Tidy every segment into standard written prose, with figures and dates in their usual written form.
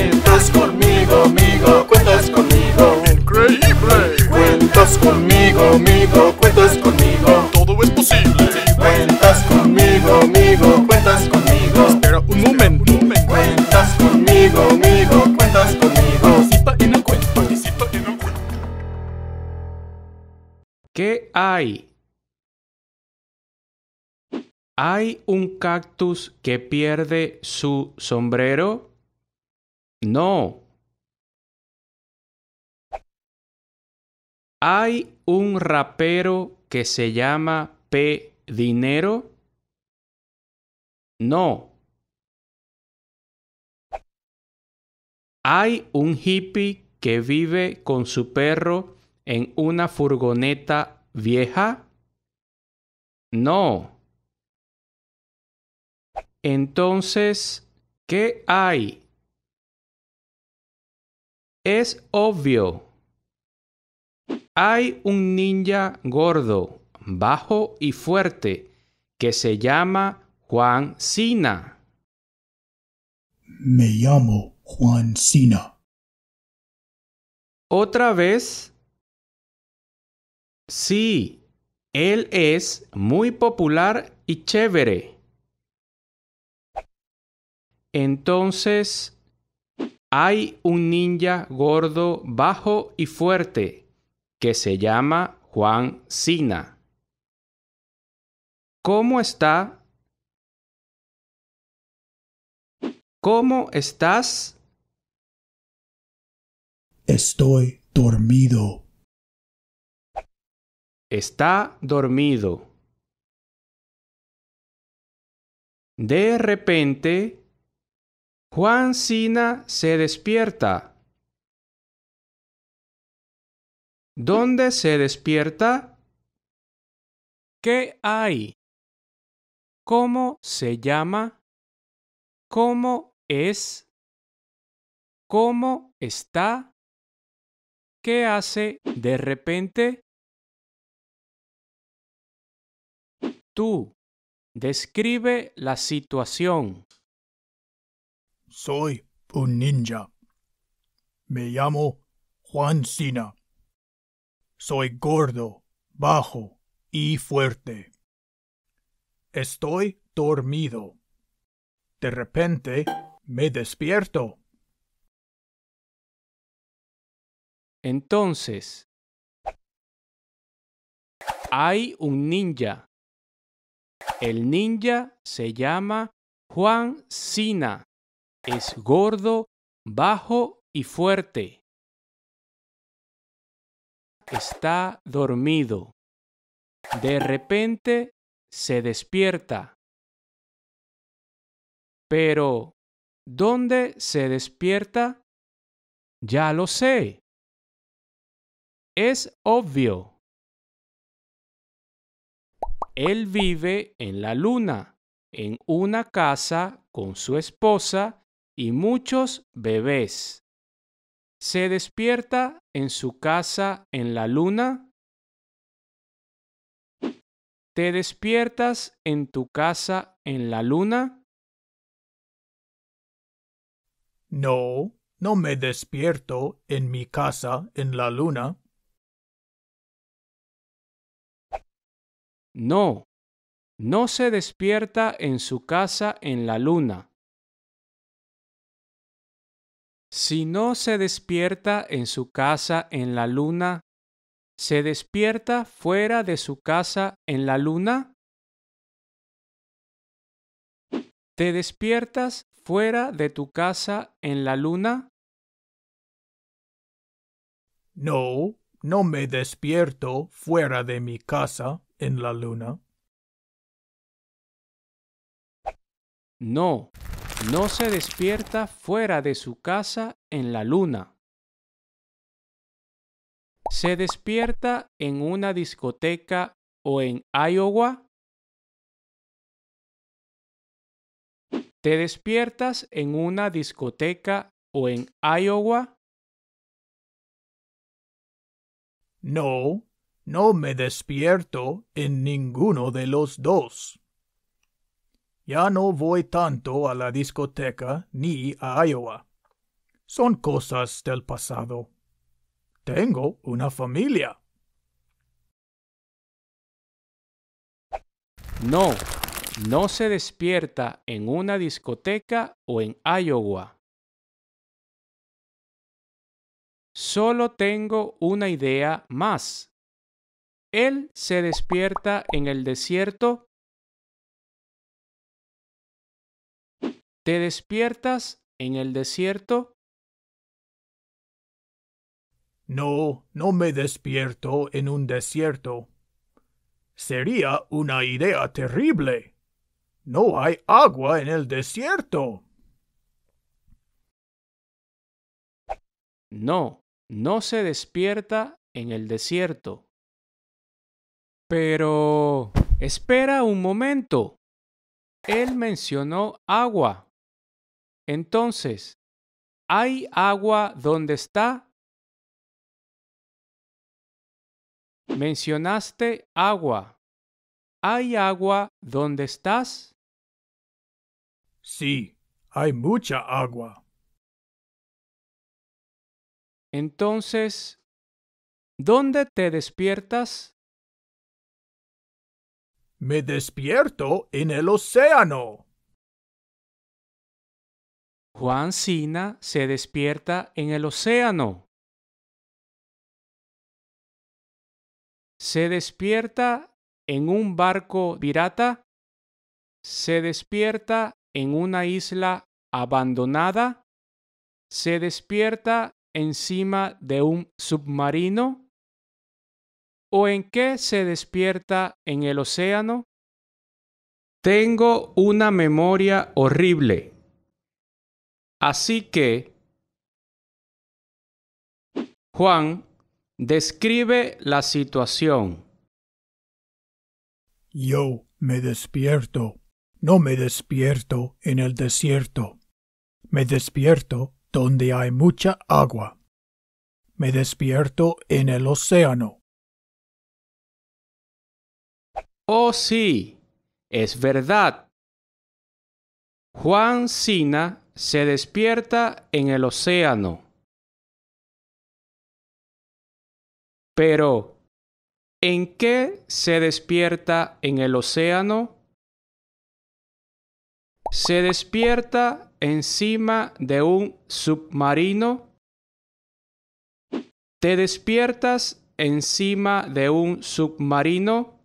Cuentas conmigo, amigo, cuentas conmigo. ¡Increíble! Cuentas conmigo, amigo, cuentas conmigo. Todo es posible. Cuentas conmigo, amigo, cuentas conmigo. Espera un momento. Cuentas conmigo, amigo, cuentas conmigo. Participa en el cuento. Participa en el cuento. ¿Qué hay? ¿Hay un cactus que pierde su sombrero? No. ¿Hay un rapero que se llama P. Dinero? No. ¿Hay un hippie que vive con su perro en una furgoneta vieja? No. Entonces, ¿qué hay? Es obvio. Hay un ninja gordo, bajo y fuerte, que se llama Juan Cena. Me llamo Juan Cena. ¿Otra vez? Sí, él es muy popular y chévere. Entonces, hay un ninja gordo, bajo y fuerte que se llama Juan Cena. ¿Cómo está? ¿Cómo estás? Estoy dormido. Está dormido. De repente, Juan Cena se despierta. ¿Dónde se despierta? ¿Qué hay? ¿Cómo se llama? ¿Cómo es? ¿Cómo está? ¿Qué hace de repente? Tú, describe la situación. Soy un ninja. Me llamo Juan Cena. Soy gordo, bajo y fuerte. Estoy dormido. De repente me despierto. Entonces, hay un ninja. El ninja se llama Juan Cena. Es gordo, bajo y fuerte. Está dormido. De repente se despierta. Pero, ¿dónde se despierta? Ya lo sé. Es obvio. Él vive en la luna, en una casa con su esposa y muchos bebés. ¿Se despierta en su casa en la luna? ¿Te despiertas en tu casa en la luna? No, no me despierto en mi casa en la luna. No, no se despierta en su casa en la luna. Si no se despierta en su casa en la luna, ¿se despierta fuera de su casa en la luna? ¿Te despiertas fuera de tu casa en la luna? No, no me despierto fuera de mi casa en la luna. No, no se despierta fuera de su casa en la luna. ¿Se despierta en una discoteca o en Iowa? ¿Te despiertas en una discoteca o en Iowa? No, no me despierto en ninguno de los dos. Ya no voy tanto a la discoteca ni a Iowa. son cosas del pasado. Tengo una familia. No, no se despierta en una discoteca o en Iowa. Solo tengo una idea más. Él se despierta en el desierto. ¿Te despiertas en el desierto? No, no me despierto en un desierto. Sería una idea terrible. No hay agua en el desierto. No, no se despierta en el desierto. Pero... espera un momento. Él mencionó agua. Entonces, ¿hay agua donde está? Mencionaste agua. ¿Hay agua donde estás? Sí, hay mucha agua. Entonces, ¿dónde te despiertas? Me despierto en el océano. Juan Cena se despierta en el océano. ¿Se despierta en un barco pirata? ¿Se despierta en una isla abandonada? ¿Se despierta encima de un submarino? ¿O en qué se despierta en el océano? Tengo una memoria horrible. Así que, Juan, describe la situación. Yo me despierto. No me despierto en el desierto. Me despierto donde hay mucha agua. Me despierto en el océano. Oh, sí, es verdad. Juan Cena se despierta en el océano. Pero, ¿en qué se despierta en el océano? ¿Se despierta encima de un submarino? ¿Te despiertas encima de un submarino?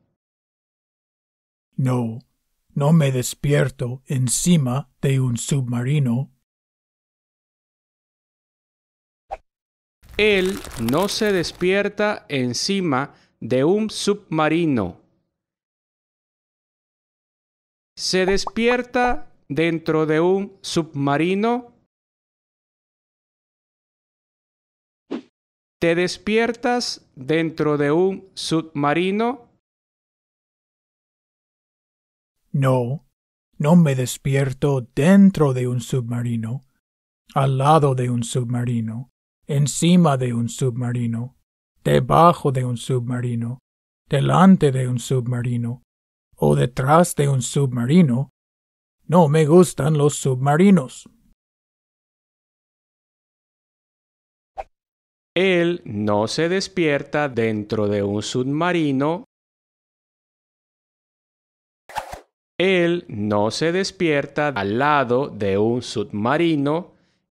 No, no me despierto encima de un submarino. Él no se despierta encima de un submarino. ¿Se despierta dentro de un submarino? ¿Te despiertas dentro de un submarino? No, no me despierto dentro de un submarino, al lado de un submarino, encima de un submarino, debajo de un submarino, delante de un submarino o detrás de un submarino. No me gustan los submarinos. Él no se despierta dentro de un submarino. Él no se despierta al lado de un submarino.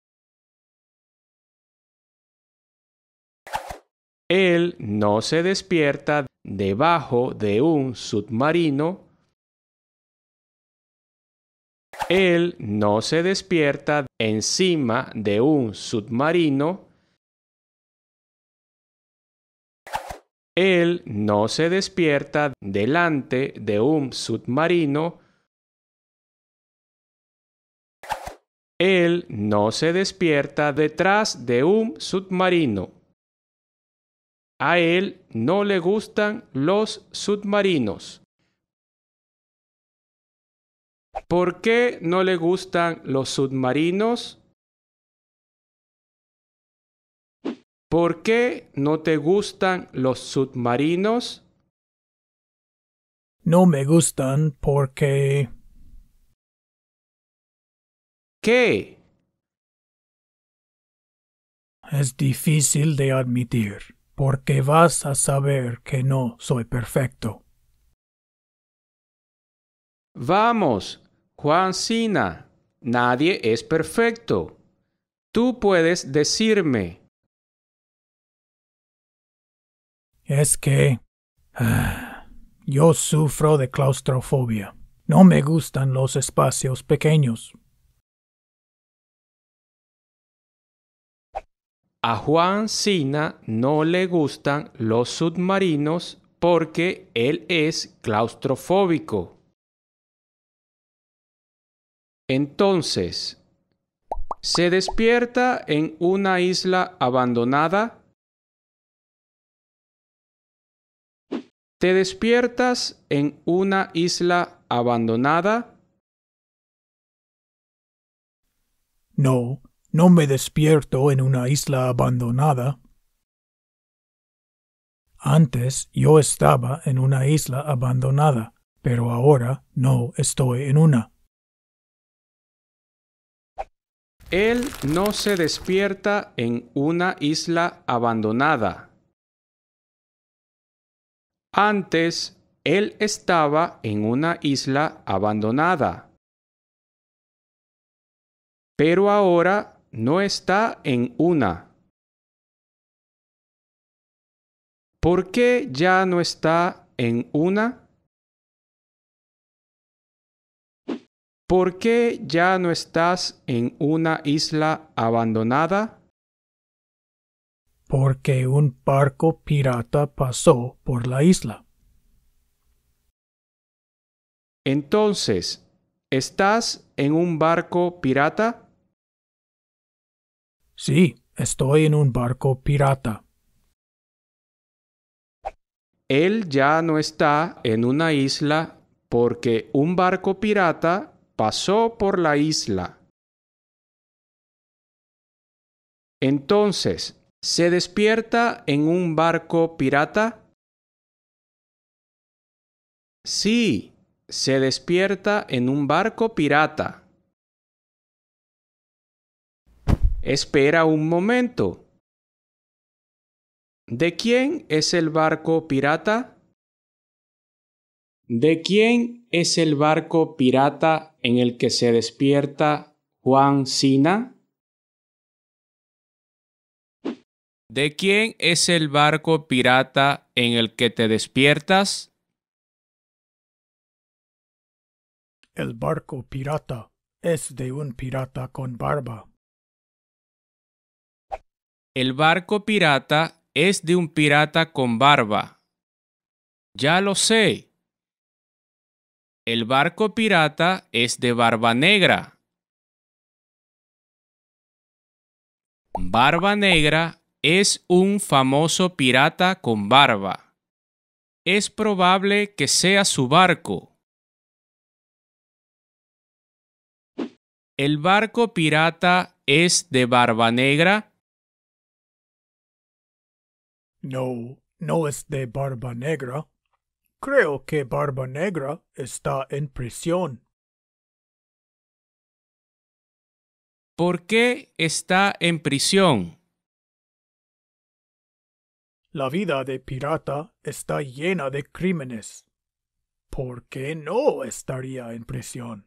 Él no se despierta debajo de un submarino. Él no se despierta encima de un submarino. Él no se despierta delante de un submarino. Él no se despierta detrás de un submarino. A él no le gustan los submarinos. ¿Por qué no le gustan los submarinos? ¿Por qué no te gustan los submarinos? No me gustan porque... ¿Qué? Es difícil de admitir, porque vas a saber que no soy perfecto. Vamos, Juan Cena, nadie es perfecto. Tú puedes decirme. Es que yo sufro de claustrofobia. No me gustan los espacios pequeños. A Juan Cena no le gustan los submarinos porque él es claustrofóbico. Entonces, ¿se despierta en una isla abandonada? ¿Te despiertas en una isla abandonada? No, no me despierto en una isla abandonada. Antes yo estaba en una isla abandonada, pero ahora no estoy en una. Él no se despierta en una isla abandonada. Antes, él estaba en una isla abandonada. Pero ahora no está en una. ¿Por qué ya no está en una? ¿Por qué ya no estás en una isla abandonada? Porque un barco pirata pasó por la isla. Entonces, ¿estás en un barco pirata? Sí, estoy en un barco pirata. Él ya no está en una isla porque un barco pirata pasó por la isla. Entonces, ¿se despierta en un barco pirata? Sí, se despierta en un barco pirata. Espera un momento. ¿De quién es el barco pirata? ¿De quién es el barco pirata en el que se despierta Juan Cena? ¿De quién es el barco pirata en el que te despiertas? El barco pirata es de un pirata con barba. El barco pirata es de un pirata con barba. Ya lo sé. El barco pirata es de Barba Negra. Barba Negra es un famoso pirata con barba. Es probable que sea su barco. ¿El barco pirata es de Barba Negra? No, no es de Barba Negra. Creo que Barba Negra está en prisión. ¿Por qué está en prisión? La vida de pirata está llena de crímenes. ¿Por qué no estaría en prisión?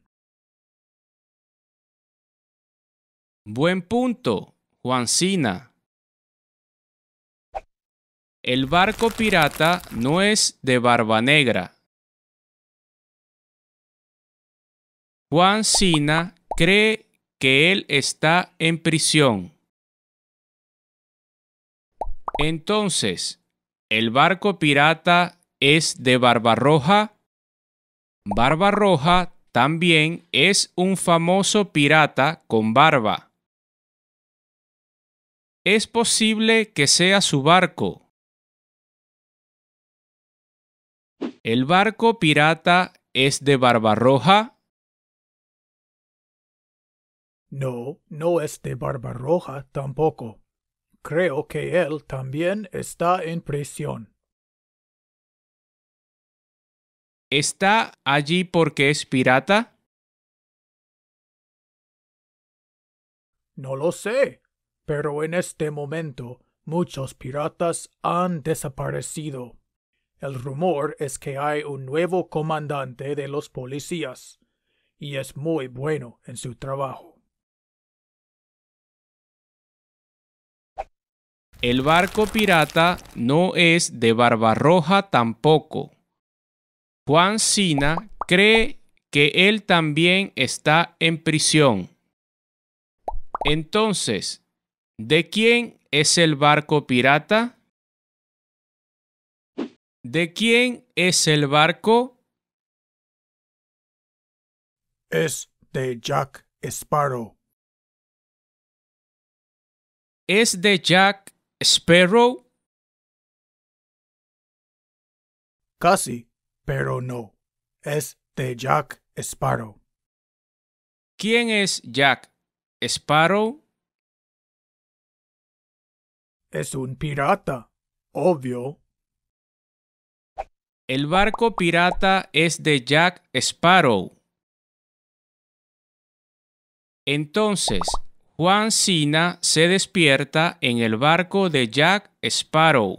Buen punto, Juan Cena. El barco pirata no es de Barba Negra. Juan Cena cree que él está en prisión. Entonces, ¿el barco pirata es de Barbarroja? Barbarroja también es un famoso pirata con barba. Es posible que sea su barco. ¿El barco pirata es de Barbarroja? No, no es de Barbarroja tampoco. Creo que él también está en prisión. ¿Está allí porque es pirata? No lo sé. pero en este momento muchos piratas han desaparecido. El rumor es que hay un nuevo comandante de los policías, y es muy bueno en su trabajo. El barco pirata no es de Barbarroja tampoco. Juan Cena cree que él también está en prisión. Entonces, ¿de quién es el barco pirata? ¿De quién es el barco? Es de Jack Sparrow. ¿Es de Jack Sparrow? Casi, pero no. Es de Jack Sparrow. ¿Quién es Jack Sparrow? Es un pirata, obvio. El barco pirata es de Jack Sparrow. Entonces, Juan Cena se despierta en el barco de Jack Sparrow.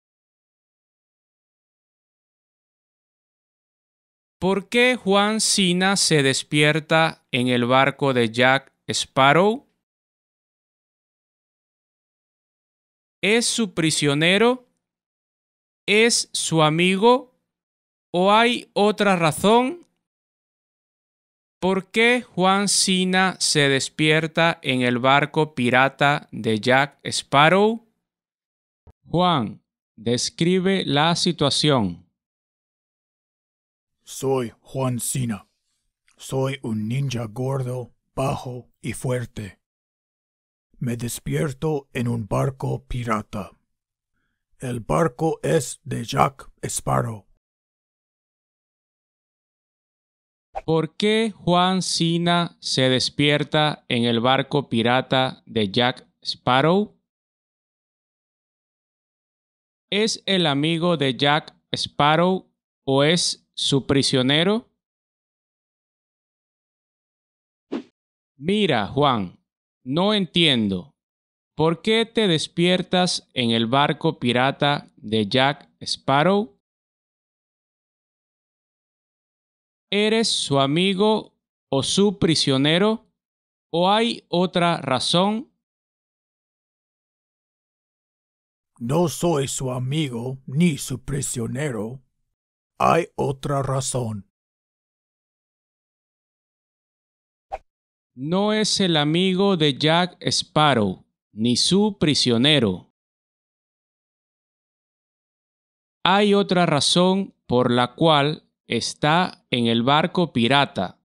¿Por qué Juan Cena se despierta en el barco de Jack Sparrow? ¿Es su prisionero? ¿Es su amigo? ¿O hay otra razón? ¿Por qué Juan Cena se despierta en el barco pirata de Jack Sparrow? Juan, describe la situación. Soy Juan Cena. Soy un ninja gordo, bajo y fuerte. Me despierto en un barco pirata. El barco es de Jack Sparrow. ¿Por qué Juan Cena se despierta en el barco pirata de Jack Sparrow? ¿Es el amigo de Jack Sparrow o es su prisionero? Mira, Juan, no entiendo. ¿Por qué te despiertas en el barco pirata de Jack Sparrow? ¿Eres su amigo o su prisionero? ¿O hay otra razón? No soy su amigo ni su prisionero. Hay otra razón. No es el amigo de Jack Sparrow, ni su prisionero. Hay otra razón por la cual está en el barco pirata.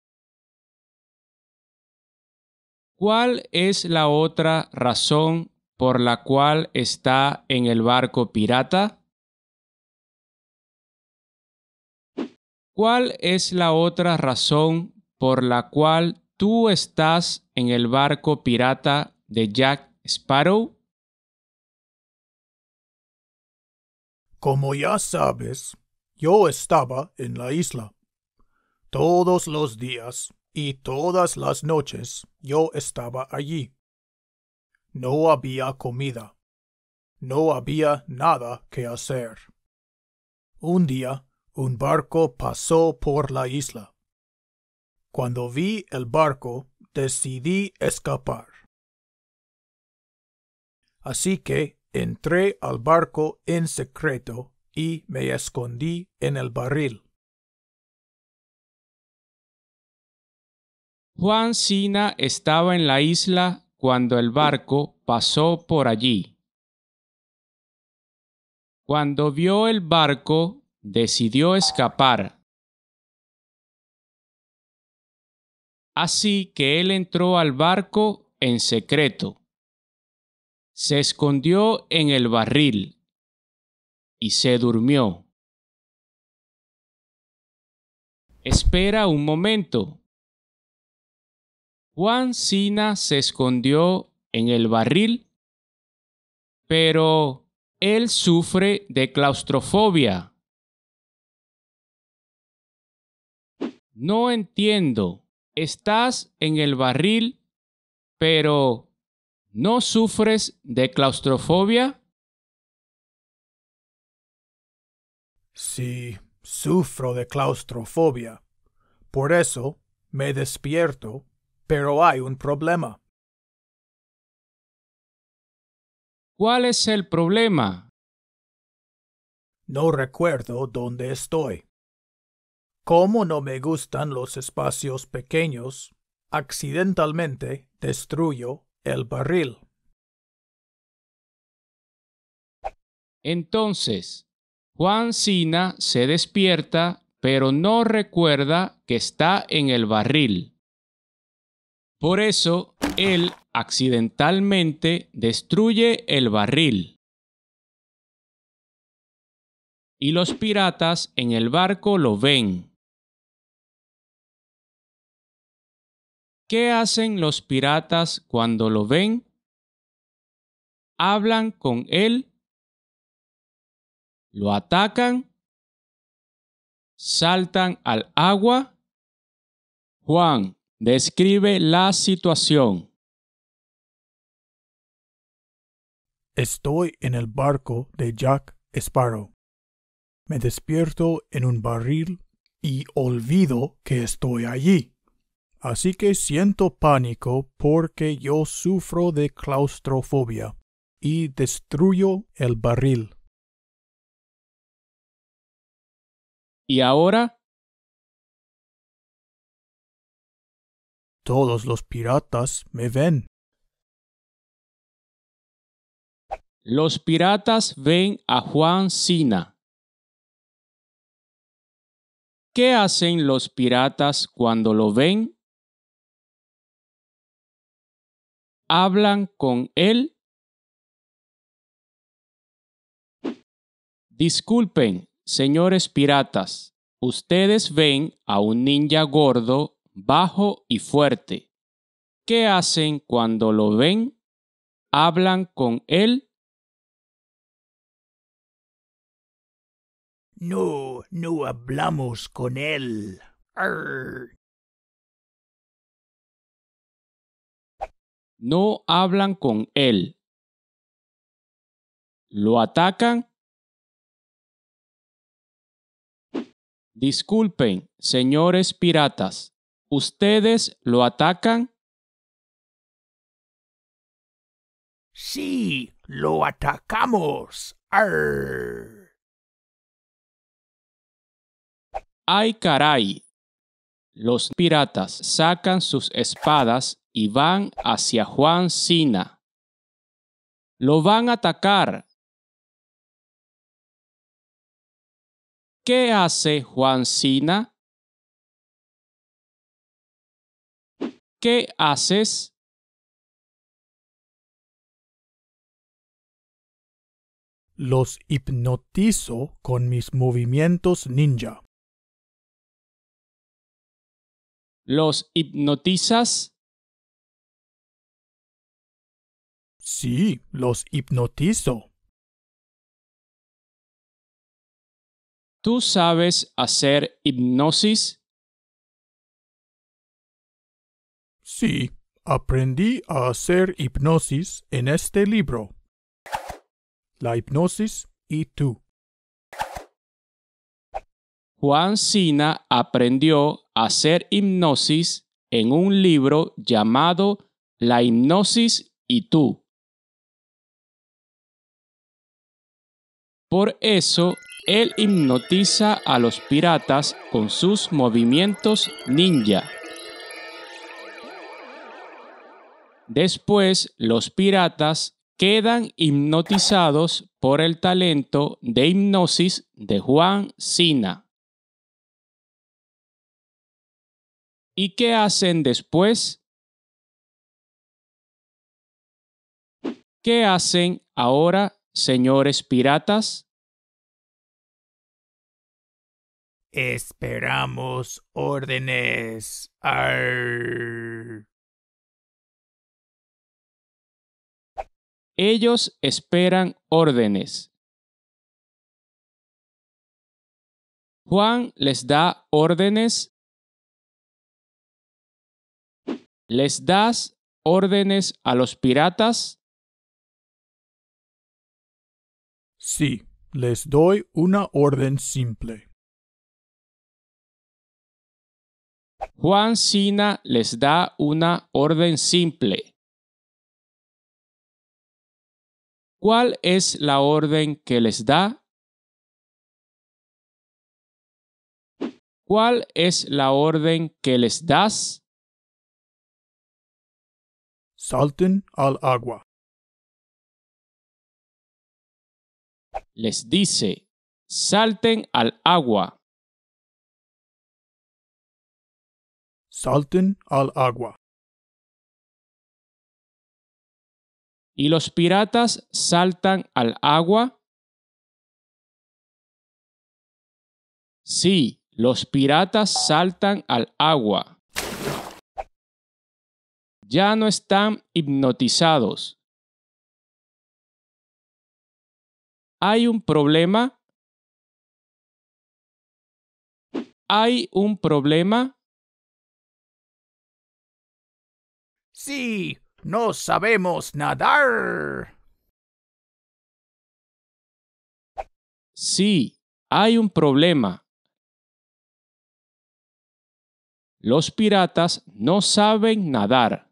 ¿Cuál es la otra razón por la cual está en el barco pirata? ¿Cuál es la otra razón por la cual tú estás en el barco pirata de Jack Sparrow? Como ya sabes, yo estaba en la isla. Todos los días y todas las noches yo estaba allí. No había comida. No había nada que hacer. Un día, un barco pasó por la isla. Cuando vi el barco, decidí escapar. Así que entré al barco en secreto y me escondí en el barril. Juan Cena estaba en la isla cuando el barco pasó por allí. Cuando vio el barco, decidió escapar. Así que él entró al barco en secreto. Se escondió en el barril y se durmió. Espera un momento. Juan Cena se escondió en el barril, pero él sufre de claustrofobia. No entiendo. Estás en el barril, pero ¿No sufres de claustrofobia? Sí, sufro de claustrofobia. Por eso me despierto, pero hay un problema. ¿Cuál es el problema? No recuerdo dónde estoy. Como no me gustan los espacios pequeños, accidentalmente destruyo el barril. Entonces, Juan Cena se despierta, pero no recuerda que está en el barril. Por eso, él accidentalmente destruye el barril. Y los piratas en el barco lo ven. ¿Qué hacen los piratas cuando lo ven? ¿Hablan con él? ¿Lo atacan? ¿Saltan al agua? Juan, describe la situación. Estoy en el barco de Jack Sparrow. Me despierto en un barril y olvido que estoy allí. Así que siento pánico porque yo sufro de claustrofobia y destruyo el barril. ¿Y ahora? Todos los piratas me ven. Los piratas ven a Juan Cena. ¿Qué hacen los piratas cuando lo ven? ¿Hablan con él? Disculpen, señores piratas, ustedes ven a un ninja gordo, bajo y fuerte. ¿Qué hacen cuando lo ven? ¿Hablan con él? No, no hablamos con él. Arr. No hablan con él. ¿Lo atacan? Disculpen, señores piratas, ¿ustedes lo atacan? Sí, lo atacamos. Arr. ¡Ay, caray! Los piratas sacan sus espadas y van hacia Juan Cena. ¡Lo van a atacar! ¿Qué hace Juan Cena? ¿Qué haces? Los hipnotizo con mis movimientos ninja. ¿Los hipnotizas? Sí, los hipnotizo. ¿Tú sabes hacer hipnosis? Sí, aprendí a hacer hipnosis en este libro. La hipnosis y tú. Juan Cena aprendió a hacer hipnosis en un libro llamado La hipnosis y tú. Por eso, él hipnotiza a los piratas con sus movimientos ninja. Después, los piratas quedan hipnotizados por el talento de hipnosis de Juan Cena. ¿Y qué hacen después? ¿Qué hacen ahora, señores piratas? Esperamos órdenes. Arr. Ellos esperan órdenes. Juan les da órdenes. ¿Les das órdenes a los piratas? Sí, les doy una orden simple. Juan Cena les da una orden simple. ¿Cuál es la orden que les da? ¿Cuál es la orden que les das? Salten al agua. Les dice, salten al agua. Salten al agua. ¿Y los piratas saltan al agua? Sí, los piratas saltan al agua. Ya no están hipnotizados. ¿Hay un problema? ¿Hay un problema? Sí, no sabemos nadar. Sí, hay un problema. Los piratas no saben nadar.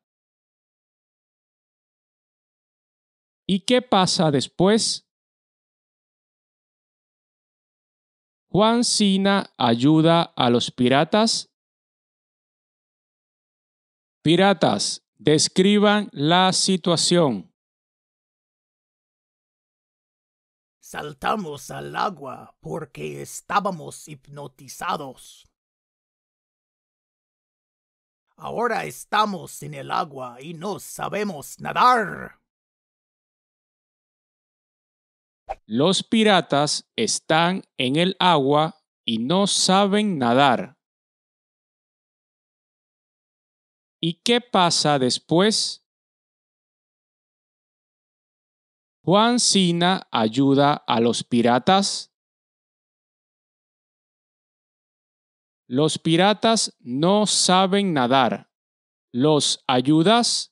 ¿Y qué pasa después? Juan Cena ayuda a los piratas. Piratas, describan la situación. Saltamos al agua porque estábamos hipnotizados. Ahora estamos en el agua y no sabemos nadar. Los piratas están en el agua y no saben nadar. ¿Y qué pasa después? Juan Cena ayuda a los piratas. Los piratas no saben nadar. ¿Los ayudas?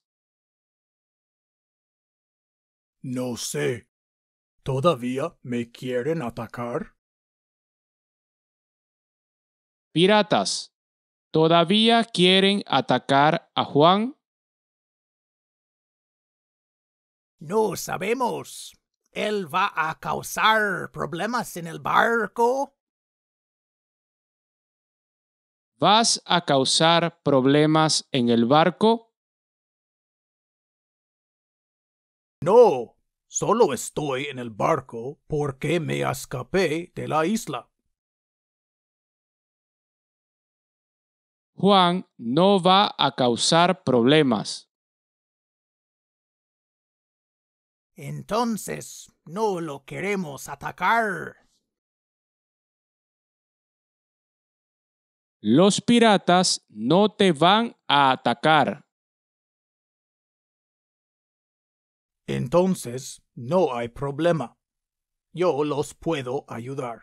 No sé. ¿Todavía me quieren atacar? Piratas, ¿todavía quieren atacar a Juan? No sabemos. ¿Él va a causar problemas en el barco? ¿Vas a causar problemas en el barco? No, solo estoy en el barco porque me escapé de la isla. Juan no va a causar problemas. Entonces, no lo queremos atacar. Los piratas no te van a atacar. Entonces, no hay problema. Yo los puedo ayudar.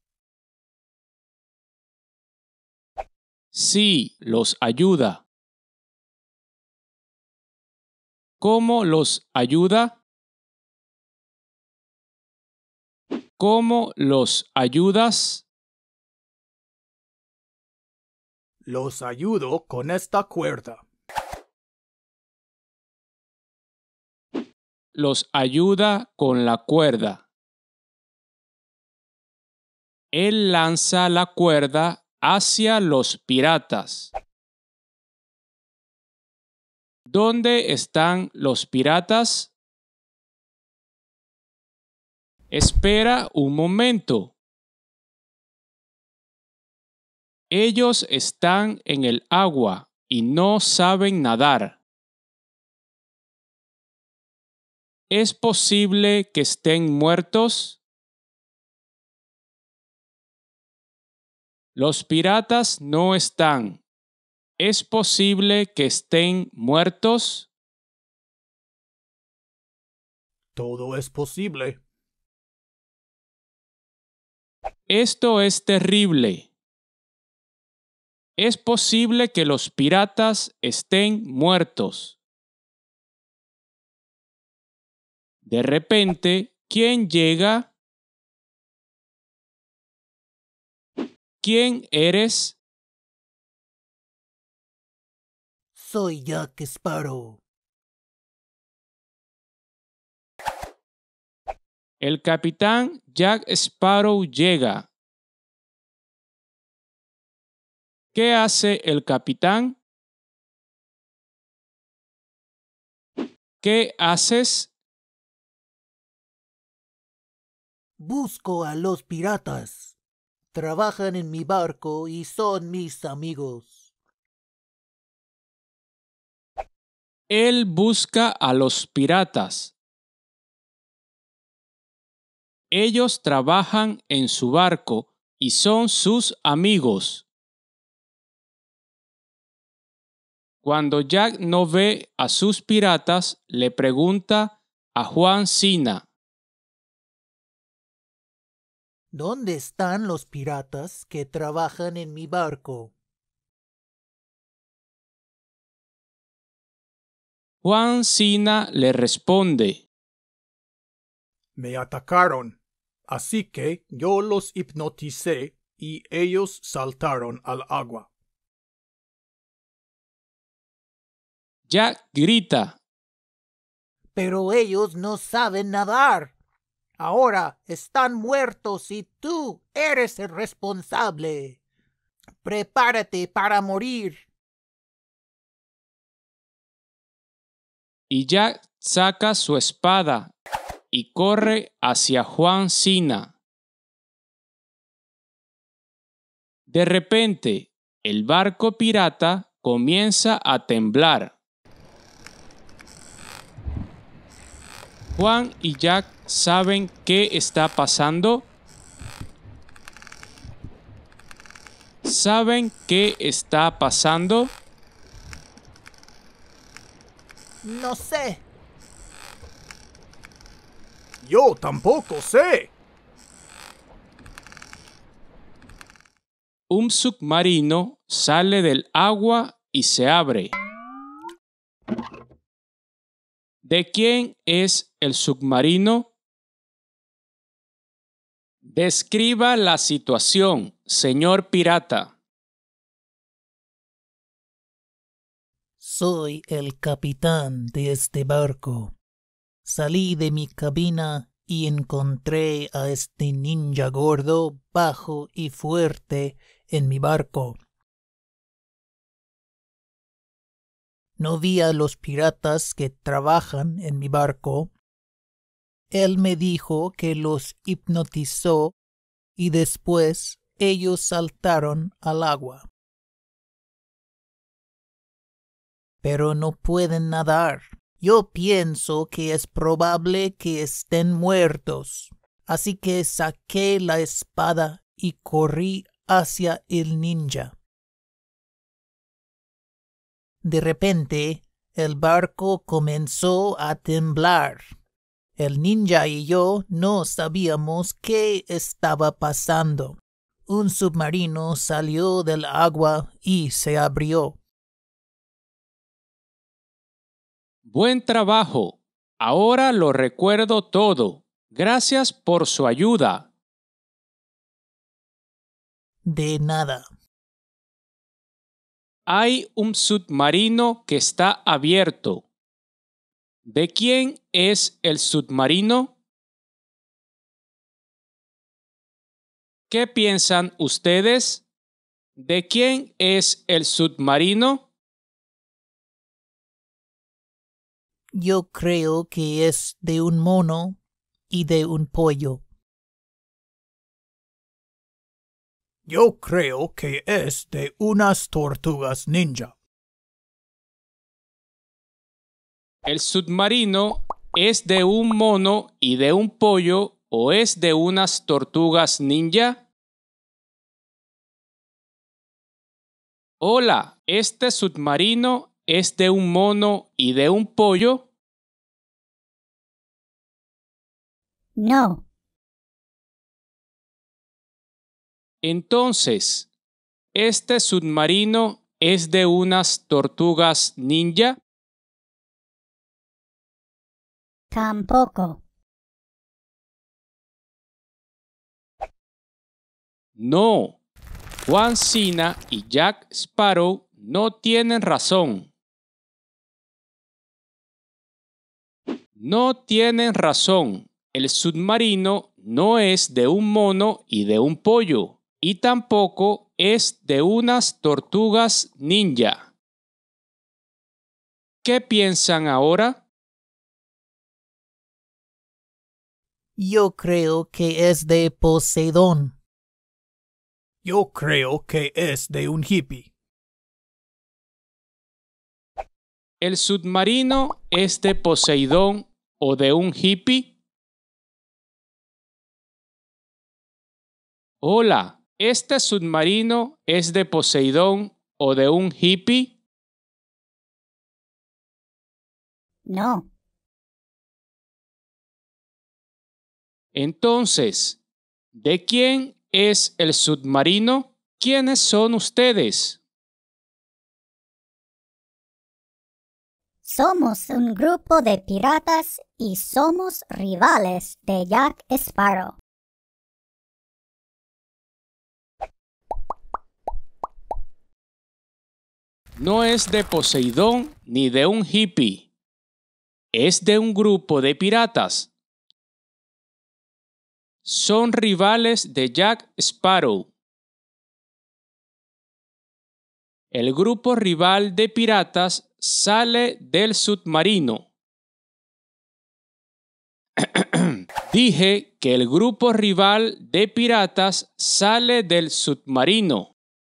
Sí, los ayuda. ¿Cómo los ayuda? ¿Cómo los ayudas? Los ayudo con esta cuerda. Los ayuda con la cuerda. Él lanza la cuerda hacia los piratas. ¿Dónde están los piratas? Espera un momento. Ellos están en el agua y no saben nadar. ¿Es posible que estén muertos? Los piratas no están. ¿Es posible que estén muertos? Todo es posible. Esto es terrible. Es posible que los piratas estén muertos. De repente, ¿quién llega? ¿Quién eres? Soy Jack Sparrow. El capitán Jack Sparrow llega. ¿Qué hace el capitán? ¿Qué haces? Busco a los piratas. Trabajan en mi barco y son mis amigos. Él busca a los piratas. Ellos trabajan en su barco y son sus amigos. Cuando Jack no ve a sus piratas, le pregunta a Juan Cena. ¿Dónde están los piratas que trabajan en mi barco? Juan Cena le responde. Me atacaron, así que yo los hipnoticé y ellos saltaron al agua. Jack grita. Pero ellos no saben nadar. Ahora están muertos y tú eres el responsable. Prepárate para morir. Y Jack saca su espada y corre hacia Juan Cena. De repente, el barco pirata comienza a temblar. Juan y Jack saben qué está pasando. ¿Saben qué está pasando? No sé. Yo tampoco sé. Un submarino sale del agua y se abre. ¿De quién es el submarino? Describa la situación, señor pirata. Soy el capitán de este barco. Salí de mi cabina y encontré a este ninja gordo, bajo y fuerte en mi barco. No vi a los piratas que trabajan en mi barco. Él me dijo que los hipnotizó y después ellos saltaron al agua. Pero no pueden nadar. Yo pienso que es probable que estén muertos. Así que saqué la espada y corrí hacia el ninja. De repente, el barco comenzó a temblar. El ninja y yo no sabíamos qué estaba pasando. Un submarino salió del agua y se abrió. Buen trabajo. Ahora lo recuerdo todo. Gracias por su ayuda. De nada. Hay un submarino que está abierto. ¿De quién es el submarino? ¿Qué piensan ustedes? ¿De quién es el submarino? Yo creo que es de un mono y de un pollo. Yo creo que es de unas tortugas ninja. ¿El submarino es de un mono y de un pollo o es de unas tortugas ninja? Hola, ¿este submarino es de un mono y de un pollo? No, Entonces, ¿este submarino es de unas tortugas ninja? Tampoco. No, Juan Cena y Jack Sparrow no tienen razón. No tienen razón. El submarino no es de un mono y de un pollo, y tampoco es de unas tortugas ninja. ¿Qué piensan ahora? Yo creo que es de Poseidón. Yo creo que es de un hippie. ¿El submarino es de Poseidón o de un hippie? Hola, ¿este submarino es de Poseidón o de un hippie? No. Entonces, ¿de quién es el submarino? ¿Quiénes son ustedes? Somos un grupo de piratas y somos rivales de Jack Sparrow. No es de Poseidón ni de un hippie. Es de un grupo de piratas. Son rivales de Jack Sparrow. El grupo rival de piratas sale del submarino. Dije que el grupo rival de piratas sale del submarino.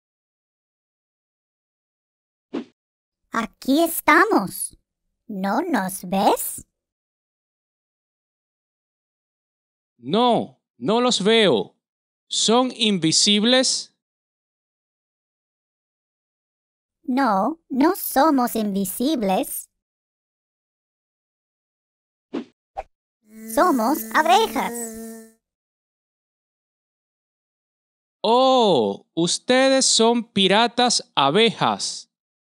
Aquí estamos. ¿No nos ves? No, no los veo. ¿Son invisibles? No, no somos invisibles. Somos abejas. Oh, ustedes son piratas abejas.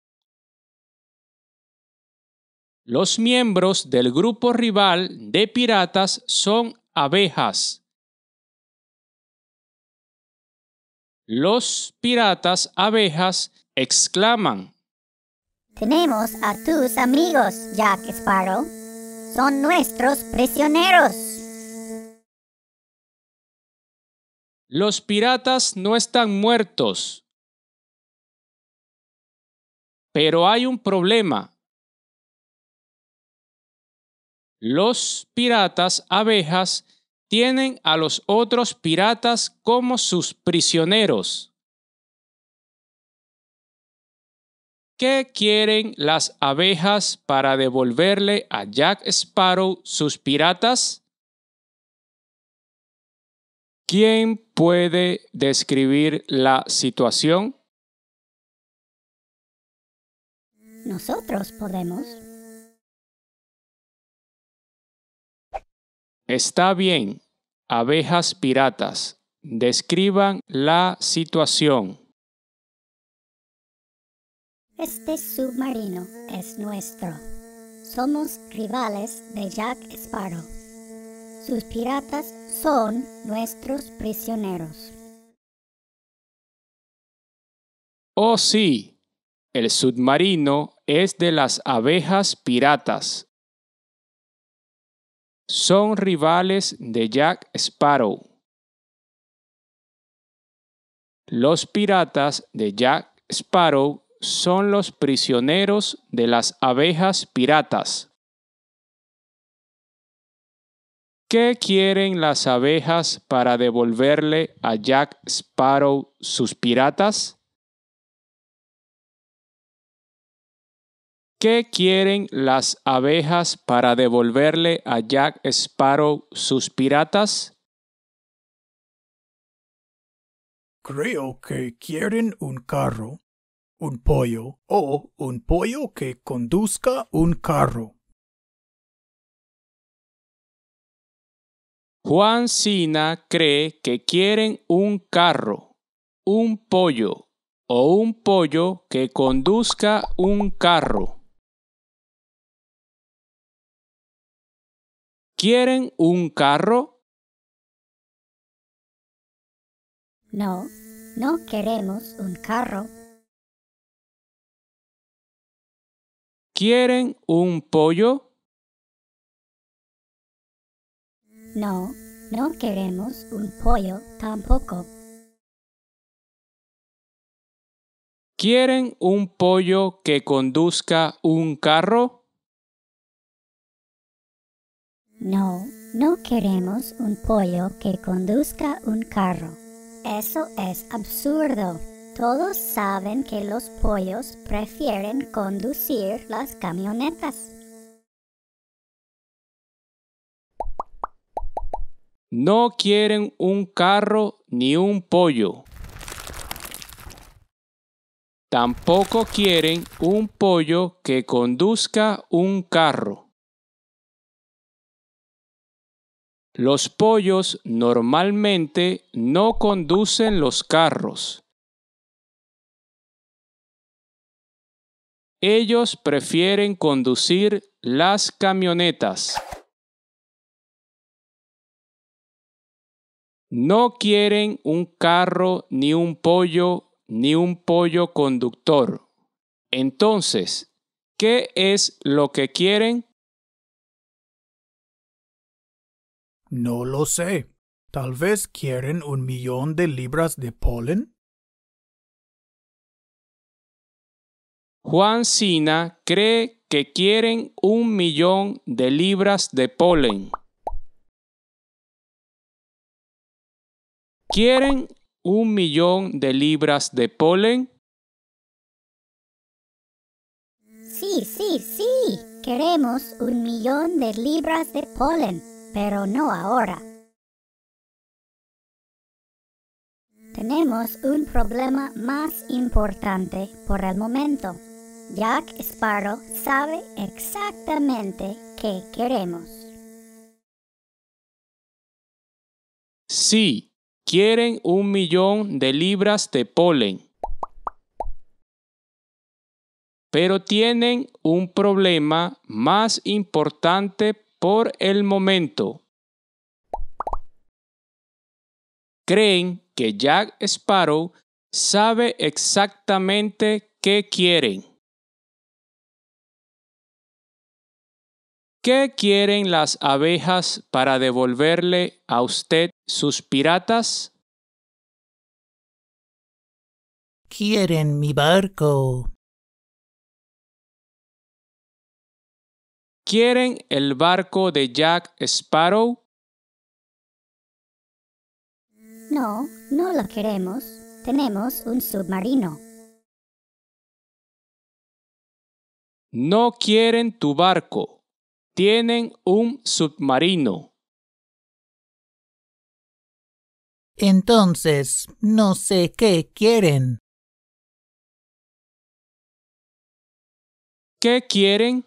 Los miembros del grupo rival de piratas son abejas. Los piratas abejas exclaman: Tenemos a tus amigos, Jack Sparrow. Son nuestros prisioneros. los piratas no están muertos. Pero hay un problema. Los piratas abejas tienen a los otros piratas como sus prisioneros. ¿Qué quieren las abejas para devolverle a Jack Sparrow sus piratas? ¿Quién puede describir la situación? Nosotros podemos. Está bien, abejas piratas, describan la situación. Este submarino es nuestro. Somos rivales de Jack Sparrow. Sus piratas son nuestros prisioneros. Oh sí, el submarino es de las abejas piratas. Son rivales de Jack Sparrow. Los piratas de Jack Sparrow son los prisioneros de las abejas piratas. ¿Qué quieren las abejas para devolverle a Jack Sparrow sus piratas? ¿Qué quieren las abejas para devolverle a Jack Sparrow sus piratas? Creo que quieren un carro, un pollo o un pollo que conduzca un carro. Juan Cena cree que quieren un carro, un pollo o un pollo que conduzca un carro. ¿Quieren un carro? No, no queremos un carro. ¿Quieren un pollo? No, no queremos un pollo tampoco. ¿Quieren un pollo que conduzca un carro? No, no queremos un pollo que conduzca un carro. Eso es absurdo. Todos saben que los pollos prefieren conducir las camionetas. No quieren un carro ni un pollo. Tampoco quieren un pollo que conduzca un carro. Los pollos normalmente no conducen los carros. Ellos prefieren conducir las camionetas. No quieren un carro ni un pollo conductor. Entonces, ¿qué es lo que quieren? No lo sé. Tal vez quieren 1,000,000 de libras de polen. Juan Cena cree que quieren 1,000,000 de libras de polen. ¿Quieren 1,000,000 de libras de polen? Sí. Queremos 1,000,000 de libras de polen, pero no ahora. Tenemos un problema más importante por el momento. Jack Sparrow sabe exactamente qué queremos. Sí, quieren 1,000,000 de libras de polen. Pero tienen un problema más importante por el momento. Creen que Jack Sparrow sabe exactamente qué quieren. ¿Qué quieren las abejas para devolverle a usted sus piratas? Quieren mi barco. ¿Quieren el barco de Jack Sparrow? No, no lo queremos. Tenemos un submarino. No quieren tu barco. Tienen un submarino. Entonces, no sé qué quieren. ¿Qué quieren?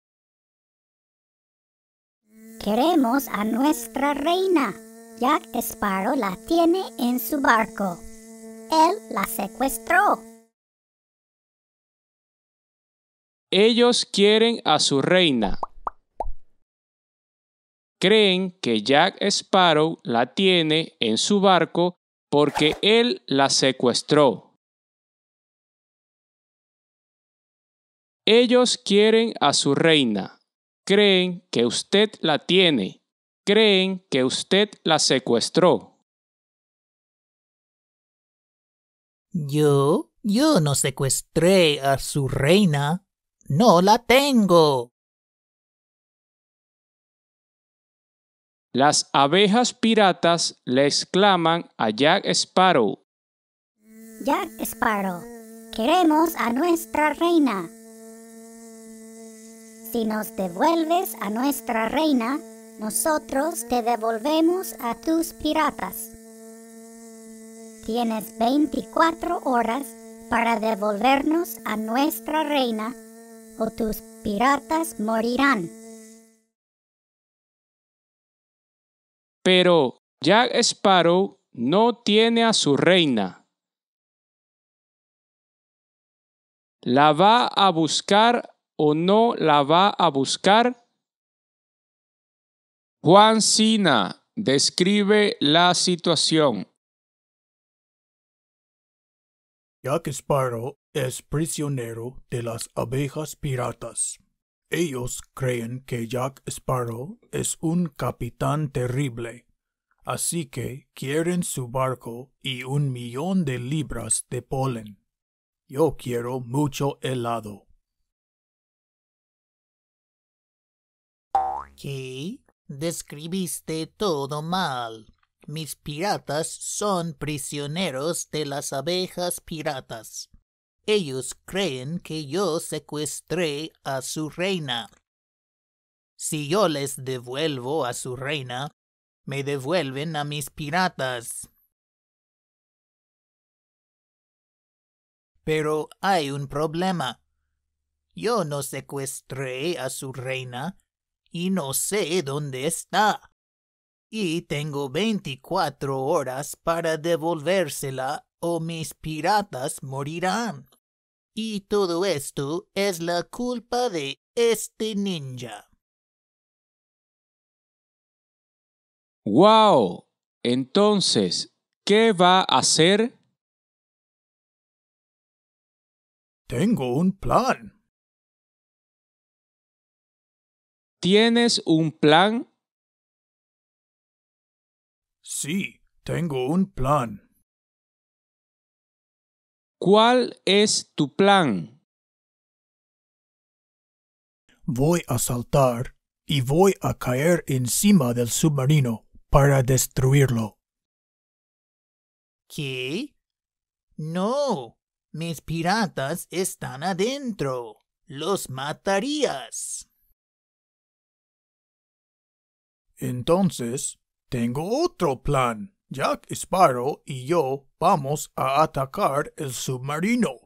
Queremos a nuestra reina. Jack Sparrow la tiene en su barco. Él la secuestró. Ellos quieren a su reina. Creen que Jack Sparrow la tiene en su barco porque él la secuestró. Ellos quieren a su reina. Creen que usted la tiene. Creen que usted la secuestró. Yo no secuestré a su reina. No la tengo. Las abejas piratas le exclaman a Jack Sparrow. Jack Sparrow, queremos a nuestra reina. Si nos devuelves a nuestra reina, nosotros te devolvemos a tus piratas. Tienes 24 horas para devolvernos a nuestra reina o tus piratas morirán. Pero Jack Sparrow no tiene a su reina. ¿La va a buscar o no la va a buscar? Juan Cena describe la situación. Jack Sparrow es prisionero de las abejas piratas. Ellos creen que Jack Sparrow es un capitán terrible, así que quieren su barco y 1,000,000 de libras de polen. Yo quiero mucho helado. ¿Qué? Describiste todo mal. Mis piratas son prisioneros de las abejas piratas. Ellos creen que yo secuestré a su reina. Si yo les devuelvo a su reina, me devuelven a mis piratas. Pero hay un problema. Yo no secuestré a su reina y no sé dónde está. Y tengo 24 horas para devolvérsela o mis piratas morirán. Y todo esto es la culpa de este ninja. ¡Wow! Entonces, ¿qué va a hacer? Tengo un plan. ¿Tienes un plan? Sí, tengo un plan. ¿Cuál es tu plan? Voy a saltar y voy a caer encima del submarino para destruirlo. ¿Qué? No, mis piratas están adentro. Los matarías. Entonces, tengo otro plan. Jack Sparrow y yo vamos a atacar el submarino.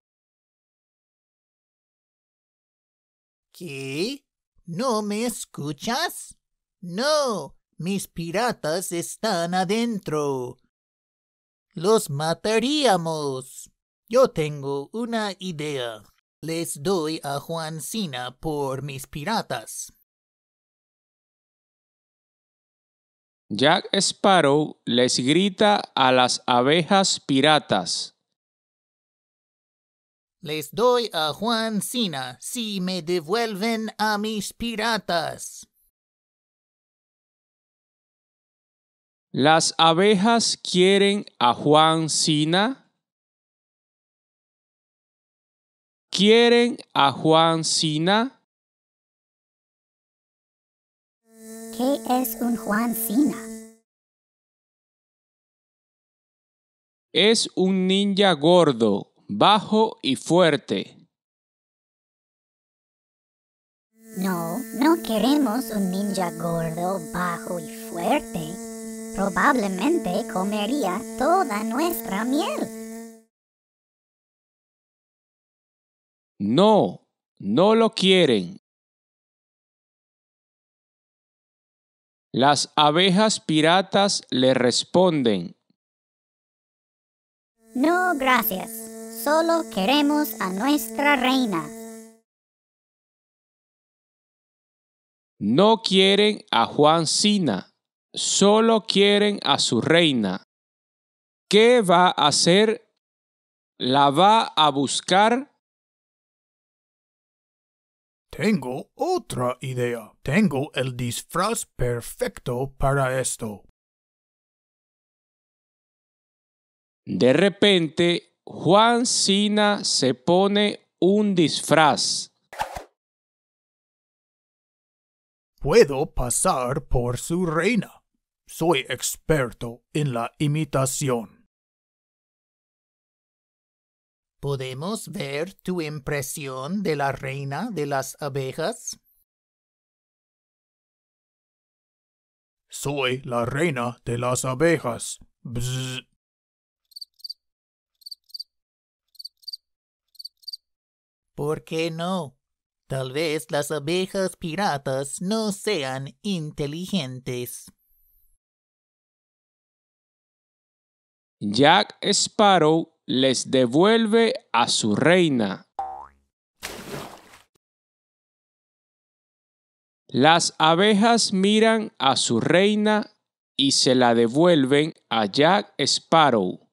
¿Qué? ¿No me escuchas? No, mis piratas están adentro. Los mataríamos. Yo tengo una idea. Les doy a Juan Cena por mis piratas. Jack Sparrow les grita a las abejas piratas. Les doy a Juan Cena si me devuelven a mis piratas. ¿Las abejas quieren a Juan Cena? ¿Quieren a Juan Cena? ¿Qué es un Juan Cena? Es un ninja gordo, bajo y fuerte. No, no queremos un ninja gordo, bajo y fuerte. Probablemente comería toda nuestra miel. No, no lo quieren. Las abejas piratas le responden. No, gracias. Solo queremos a nuestra reina. No quieren a Juan Cena, solo quieren a su reina. ¿Qué va a hacer? ¿La va a buscar? Tengo otra idea. Tengo el disfraz perfecto para esto. De repente, Juan Cena se pone un disfraz. Puedo pasar por su reina. Soy experto en la imitación. ¿Podemos ver tu impresión de la reina de las abejas? Soy la reina de las abejas. Bzz. ¿Por qué no? Tal vez las abejas piratas no sean inteligentes. Jack Sparrow les devuelve a su reina. Las abejas miran a su reina y se la devuelven a Jack Sparrow.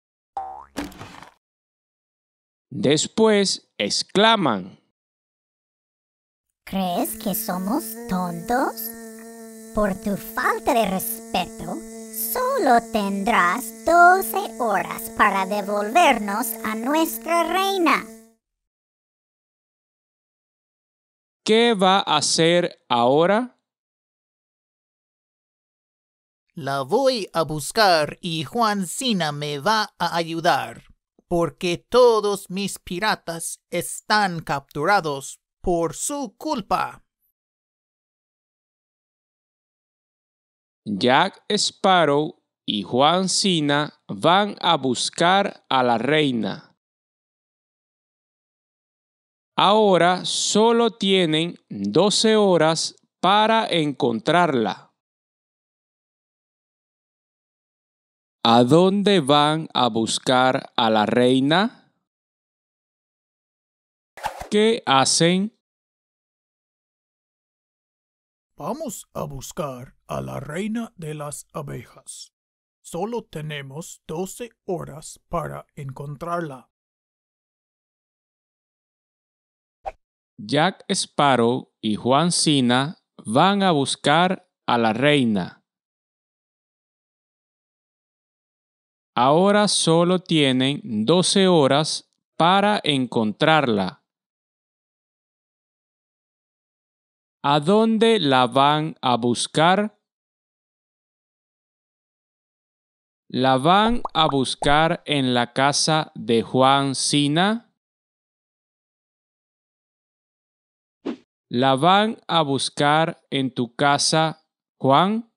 Después exclaman: ¿Crees que somos tontos? Por tu falta de respeto, solo tendrás 12 horas para devolvernos a nuestra reina. ¿Qué va a hacer ahora? La voy a buscar y Juan Cena me va a ayudar, porque todos mis piratas están capturados por su culpa. Jack Sparrow y Juan Cena van a buscar a la reina. Ahora solo tienen 12 horas para encontrarla. ¿A dónde van a buscar a la reina? ¿Qué hacen? Vamos a buscar a la reina de las abejas. Solo tenemos 12 horas para encontrarla. Jack Sparrow y Juan Cena van a buscar a la reina. Ahora solo tienen 12 horas para encontrarla. ¿A dónde la van a buscar? ¿La van a buscar en la casa de Juan Cena? ¿La van a buscar en tu casa, Juan?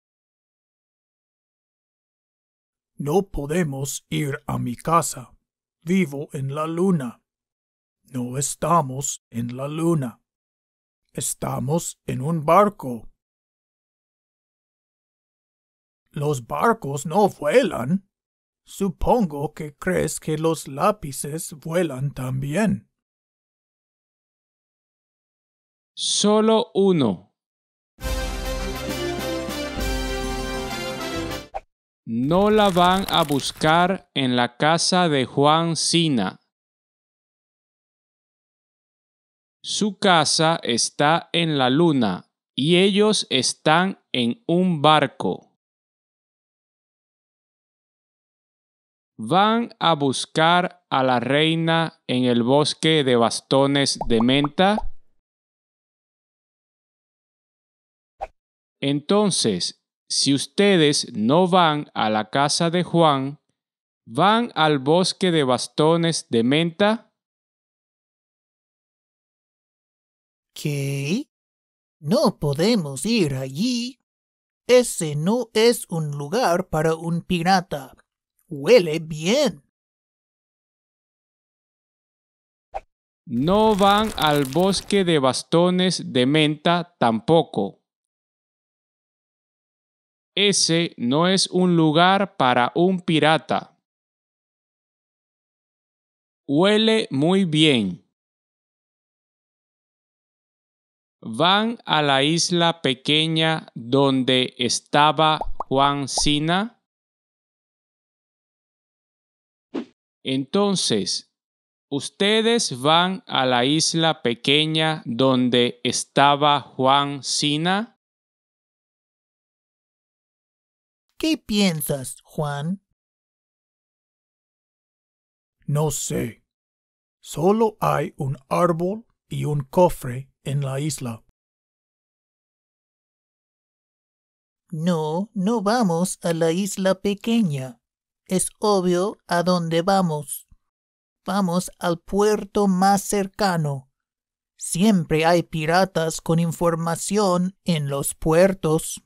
No podemos ir a mi casa. Vivo en la luna. No estamos en la luna. Estamos en un barco. Los barcos no vuelan. Supongo que crees que los lápices vuelan también. Solo uno. No la van a buscar en la casa de Juan Cena. Su casa está en la luna y ellos están en un barco. ¿Van a buscar a la reina en el bosque de bastones de menta? Entonces, si ustedes no van a la casa de Juan, ¿van al bosque de bastones de menta? ¿Qué? No podemos ir allí. Ese no es un lugar para un pirata. Huele bien. No van al bosque de bastones de menta tampoco. Ese no es un lugar para un pirata. Huele muy bien. ¿Van a la isla pequeña donde estaba Juan Cena? Entonces, ¿ustedes van a la isla pequeña donde estaba Juan Cena? ¿Qué piensas, Juan? No sé. Solo hay un árbol y un cofre en la isla. No, no vamos a la isla pequeña. Es obvio a dónde vamos. Vamos al puerto más cercano. Siempre hay piratas con información en los puertos.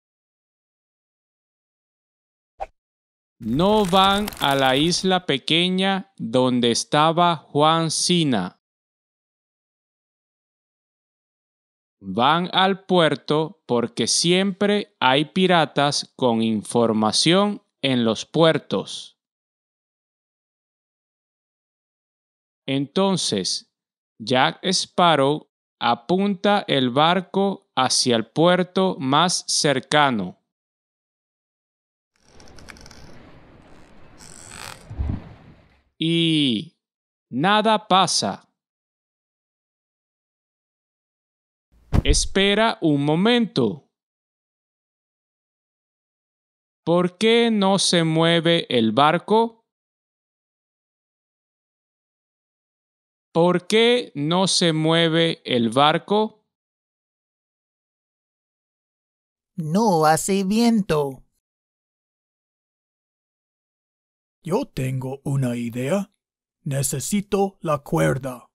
No van a la isla pequeña donde estaba Juan Cena. Van al puerto porque siempre hay piratas con información en los puertos. Entonces, Jack Sparrow apunta el barco hacia el puerto más cercano. Y nada pasa. Espera un momento. ¿Por qué no se mueve el barco? ¿Por qué no se mueve el barco? No hace viento. Yo tengo una idea. Necesito la cuerda.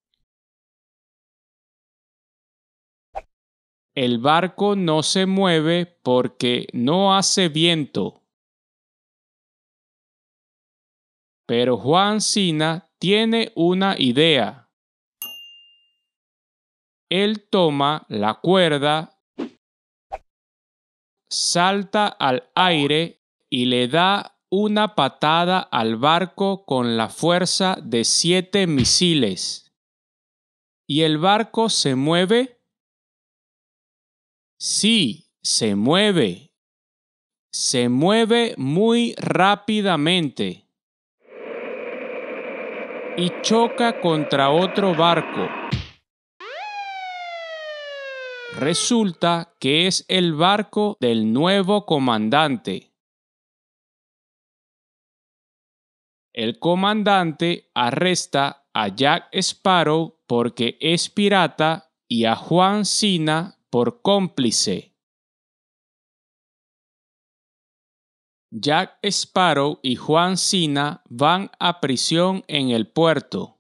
El barco no se mueve porque no hace viento. Pero Juan Cena tiene una idea. Él toma la cuerda, salta al aire y le da una patada al barco con la fuerza de 7 misiles. ¿Y el barco se mueve? Sí, se mueve. Se mueve muy rápidamente. Y choca contra otro barco. Resulta que es el barco del nuevo comandante. El comandante arresta a Jack Sparrow porque es pirata y a Juan Cena por cómplice. Jack Sparrow y Juan Cena van a prisión en el puerto.